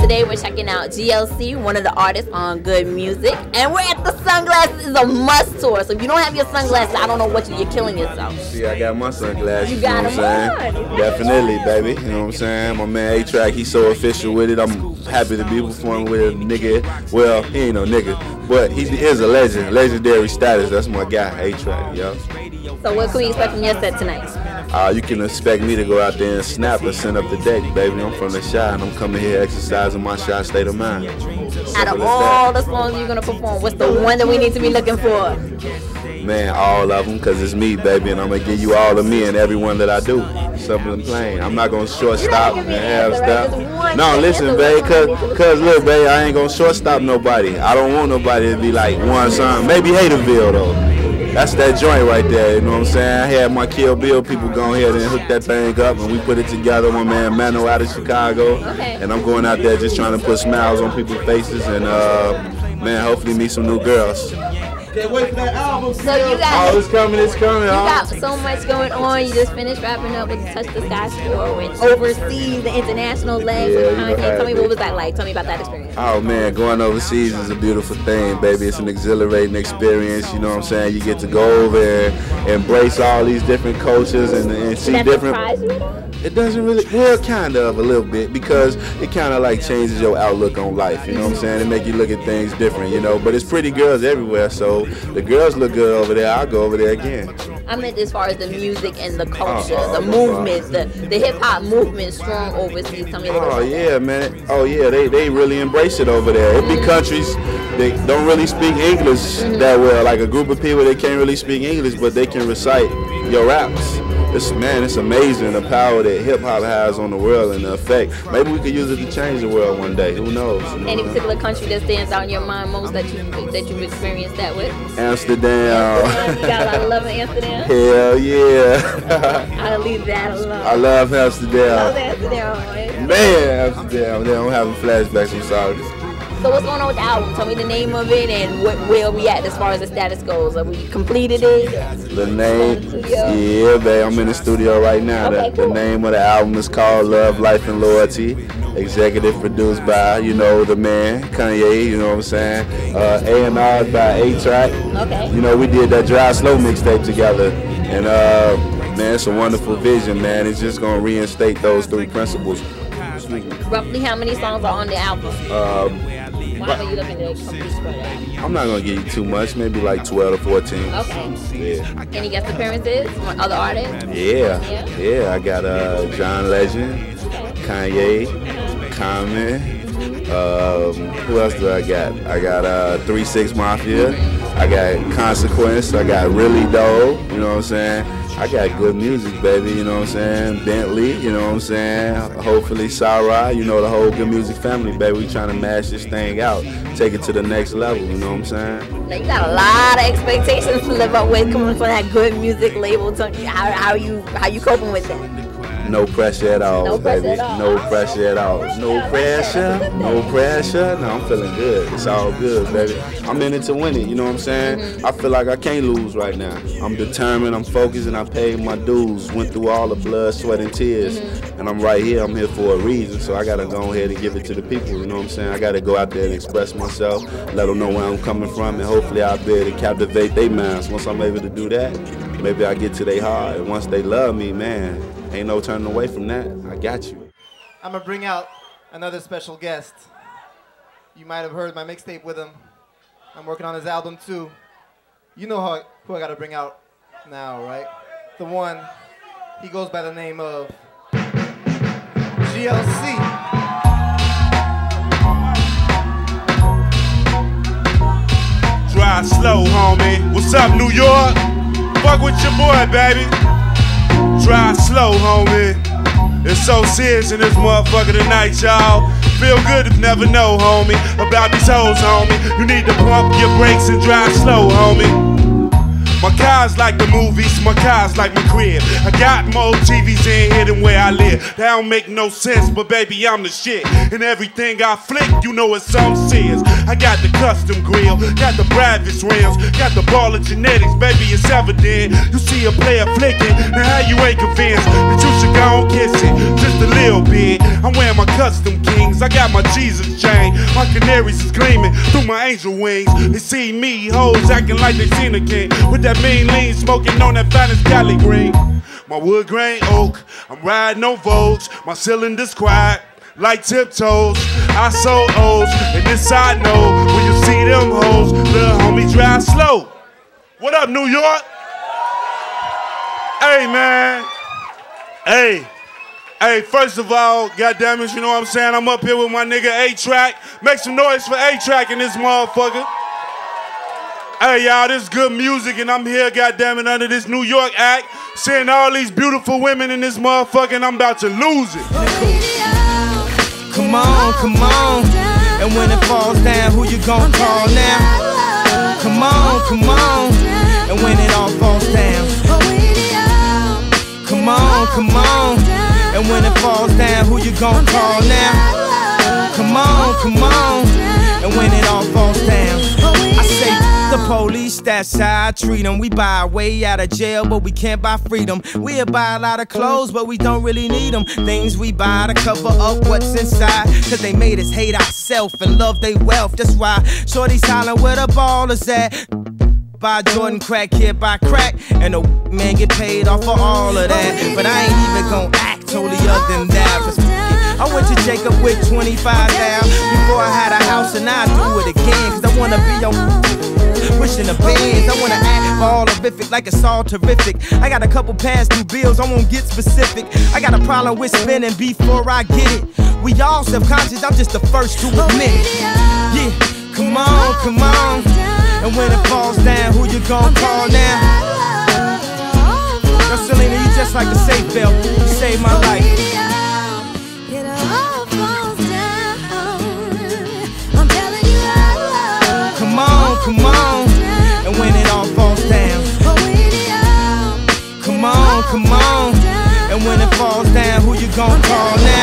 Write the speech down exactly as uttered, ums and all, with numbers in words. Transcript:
Today we're checking out G L C, one of the artists on Good Music, and we're at the Sunglasses is a Must tour. So if you don't have your sunglasses, I don't know what you, you're killing yourself. See, I got my sunglasses. You got you know them what I'm saying? Definitely, baby. You know what I'm saying? My man A-trak, he's so official with it. I'm happy to be performing with a nigga. Well, he ain't no nigga, but he is a legend, legendary status. That's my guy, A-trak, yo. So what can we expect from your set tonight? Uh, you can expect me to go out there and snap and send up the deck, baby. I'm from the Shy, and I'm coming here exercising my Shy state of mind. Out of all the songs you're going to perform, what's the one that we need to be looking for? Man, all of them, because it's me, baby, and I'm going to give you all of me and every one that I do. Simple and plain. I'm not going to short stop and half stop. No, listen, babe, because, look, babe, I ain't going to short stop nobody. I don't want nobody to be like one song. Maybe Haterville, though. That's that joint right there, you know what I'm saying? I had my Kill Bill people go ahead and hook that thing up, and we put it together. My man Mano out of Chicago, okay. And I'm going out there just trying to put smiles on people's faces, and uh, man, hopefully meet some new girls. Can't wait for that album. So you got, oh, it's coming, it's coming. You huh? got so much going on. You just finished wrapping up with Touch the Sky tour and overseas, the international leg yeah, with Kanye. Tell me, what was that like? Tell me about that experience. Oh man, going overseas is a beautiful thing, baby. It's an exhilarating experience. You know what I'm saying? You get to go over and embrace all these different cultures and, and see Did that different. surprise you at all? It doesn't really, well, kind of a little bit, because it kind of like changes your outlook on life. You know what I'm saying? It make you look at things different, you know. But it's pretty girls everywhere, so the girls look good over there. I'll go over there again. I meant as far as the music and the culture, oh, the oh, movement, the, the hip hop movement strong overseas. Tell me a little Oh bit. yeah, man. Oh yeah, they they really embrace it over there. It be countries they don't really speak English that well. Like a group of people, they can't really speak English, but they can recite your raps. It's, man, it's amazing the power that hip hop has on the world and the effect. Maybe we could use it to change the world one day. Who knows? You know? Any particular country that stands out in your mind most that you that you've experienced that with? Amsterdam. Amsterdam. You got a lot of love in Amsterdam. Hell yeah. I'll leave that alone. I love Amsterdam. Love Amsterdam. Right? Man, Amsterdam. Man, I'm having flashbacks. I'm sorry. So what's going on with the album? Tell me the name of it and what, where we at as far as the status goes. Have we completed it? The name, yeah, babe, I'm in the studio right now. Okay, the, cool. the name of the album is called Love, Life, and Loyalty. Executive produced by, you know, the man, Kanye, you know what I'm saying? Uh, A and R by A-trak. Okay. You know, we did that Drive Slow mixtape together. And, uh, man, it's a wonderful vision, man. It's just going to reinstate those three principles. Roughly how many songs are on the album? Uh, Why are you looking to complete that? I'm not going to give you too much, maybe like twelve to fourteen. Okay. Yeah. Any guest appearances from other artists? Yeah, Yeah? yeah. I got uh, John Legend, Kanye, Common. Um, who else do I got? I got uh, three six Mafia. I got Consequence. I got Really Dope. You know what I'm saying? I got good music, baby. You know what I'm saying? Bentley. You know what I'm saying? Hopefully Sarah. You know the whole Good Music family, baby. We trying to mash this thing out, take it to the next level. You know what I'm saying? Now you got a lot of expectations to live up with coming from that Good Music label. Tell me how how you how you coping with that? No pressure at all, No pressure baby. at all. No pressure at all. No pressure. No pressure. No, I'm feeling good. It's all good, baby. I'm in it to win it. You know what I'm saying? Mm-hmm. I feel like I can't lose right now. I'm determined. I'm focused, and I paid my dues. Went through all the blood, sweat, and tears, mm-hmm. and I'm right here. I'm here for a reason. So I gotta go ahead and give it to the people. You know what I'm saying? I gotta go out there and express myself, let them know where I'm coming from, and hopefully I'll be able to captivate their minds. Once I'm able to do that, maybe I get to their heart. And once they love me, man, ain't no turning away from that. I got you. I'm gonna bring out another special guest. You might have heard my mixtape with him. I'm working on his album too. You know how, who I gotta bring out now, right? The one, he goes by the name of G L C. Drive slow, homie. What's up, New York? Fuck with your boy, baby. Drive slow, homie. It's so serious in this motherfucker tonight, y'all. Feel good if never know, homie. About these hoes, homie. You need to pump your brakes and drive slow, homie. My car's like the movies, my car's like my crib. I got more T Vs in here than where I live. That don't make no sense, but baby, I'm the shit. And everything I flick, you know it's some serious. I got the custom grill, got the Bravich rims, got the ball of genetics, baby, it's evident. You see a player flicking, now how you ain't convinced that you should go and kiss it, just a little bit. I'm wearing my custom kings, I got my Jesus chain, my canaries is gleaming through my angel wings. They see me, hoes acting like they seen a king, with that mean lean, smoking on that finest Cali green. My wood grain oak, I'm riding on Vogues, my cylinder's quiet like tiptoes. I sold O's, and this I know, when you see them hoes, little homie drive slow. What up, New York? Hey, man. Hey. Hey, first of all, goddammit, you know what I'm saying? I'm up here with my nigga A-trak. Make some noise for A-trak in this motherfucker. Hey, y'all, this is good music, and I'm here, goddammit, under this New York act, seeing all these beautiful women in this motherfucker, and I'm about to lose it. Come on, come on. And when it falls down, who you gon' call now? Come on, come on. And when it all falls down. Come on, come on. And when it falls down, who you gon' call now? Come on, come on. And when it all falls down, I say the police, that's how I treat them. We buy our way out of jail, but we can't buy freedom. We'll buy a lot of clothes, but we don't really need them. Things we buy to cover up what's inside, cause they made us hate ourselves and love they wealth. That's why shorty's hollering where the ball is at. Buy Jordan crack, kid buy crack, and the man get paid off for all of that. But I ain't even gon' act totally other than that, cause I went to Jacob with twenty-five thousand before I had a house, and I do it again, cause I wanna be on wishing the bands. I wanna act all horrific like it's all terrific. I got a couple past due bills, I won't get specific. I got a problem with spending before I get it. We all self-conscious, I'm just the first to admit it. Yeah, come on, come on. And when it falls down, who you gon' call now? Yo, Selena, you just like a safe belt. You saved my life. It all falls down. I'm telling you how. Come on, come on. And when it all falls down. Come on, come on. And when it falls down, who you gon' call now?